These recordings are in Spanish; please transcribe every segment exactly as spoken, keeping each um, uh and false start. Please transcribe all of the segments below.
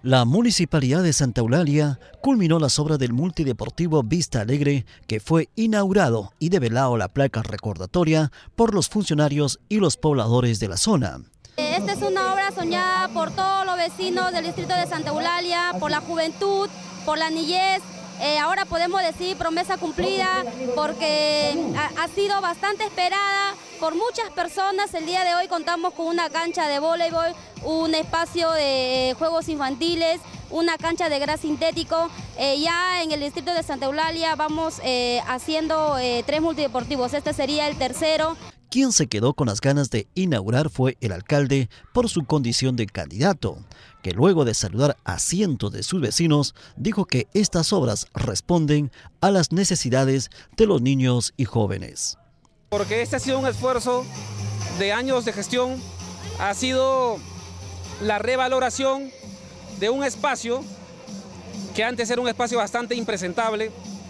La Municipalidad de Santa Eulalia culminó las obras del multideportivo Vista Alegre, que fue inaugurado y develado la placa recordatoria por los funcionarios y los pobladores de la zona. Esta es una obra soñada por todos los vecinos del distrito de Santa Eulalia, por la juventud, por la niñez. Eh, ahora podemos decir promesa cumplida porque ha, ha sido bastante esperada por muchas personas. El día de hoy contamos con una cancha de voleibol, un espacio de juegos infantiles, una cancha de gras sintético. Eh, ya en el distrito de Santa Eulalia vamos eh, haciendo eh, tres multideportivos, este sería el tercero. Quien se quedó con las ganas de inaugurar fue el alcalde por su condición de candidato, que luego de saludar a cientos de sus vecinos, dijo que estas obras responden a las necesidades de los niños y jóvenes. Porque este ha sido un esfuerzo de años de gestión, ha sido la revaloración de un espacio que antes era un espacio bastante impresentable,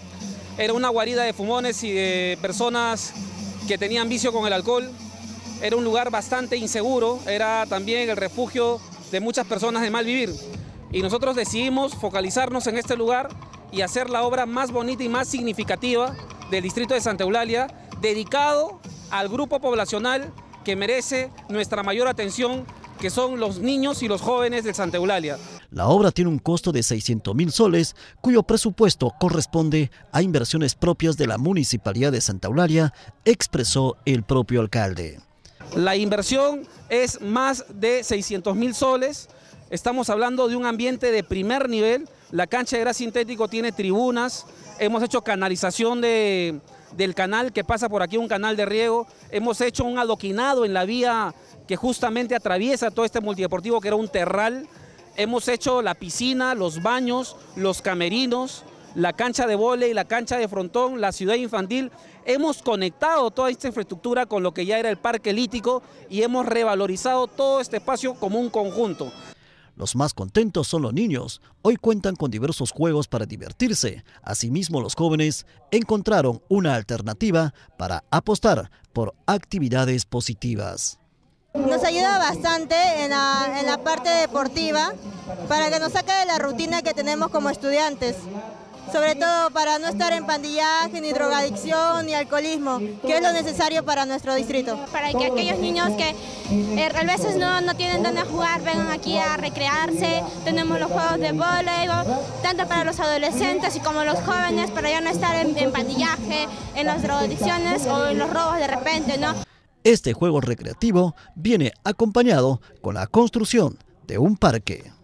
era una guarida de fumones y de personas que tenían vicio con el alcohol, era un lugar bastante inseguro, era también el refugio de muchas personas de mal vivir. Y nosotros decidimos focalizarnos en este lugar y hacer la obra más bonita y más significativa del distrito de Santa Eulalia, dedicado al grupo poblacional que merece nuestra mayor atención, que son los niños y los jóvenes de Santa Eulalia. La obra tiene un costo de seiscientos mil soles, cuyo presupuesto corresponde a inversiones propias de la Municipalidad de Santa Eulalia, expresó el propio alcalde. La inversión es más de seiscientos mil soles, estamos hablando de un ambiente de primer nivel, la cancha de gras sintético tiene tribunas, hemos hecho canalización de, del canal que pasa por aquí, un canal de riego, hemos hecho un adoquinado en la vía que justamente atraviesa todo este multideportivo que era un terral. Hemos hecho la piscina, los baños, los camerinos, la cancha de vóley, la cancha de frontón, la ciudad infantil. Hemos conectado toda esta infraestructura con lo que ya era el parque lítico y hemos revalorizado todo este espacio como un conjunto. Los más contentos son los niños. Hoy cuentan con diversos juegos para divertirse. Asimismo, los jóvenes encontraron una alternativa para apostar por actividades positivas. Nos ayuda bastante en la, en la parte deportiva para que nos saque de la rutina que tenemos como estudiantes, sobre todo para no estar en pandillaje, ni drogadicción, ni alcoholismo, que es lo necesario para nuestro distrito. Para que aquellos niños que eh, a veces no, no tienen dónde jugar vengan aquí a recrearse, tenemos los juegos de voleibol, tanto para los adolescentes y como los jóvenes, para ya no estar en, en pandillaje, en las drogadicciones o en los robos de repente, ¿no? Este juego recreativo viene acompañado con la construcción de un parque.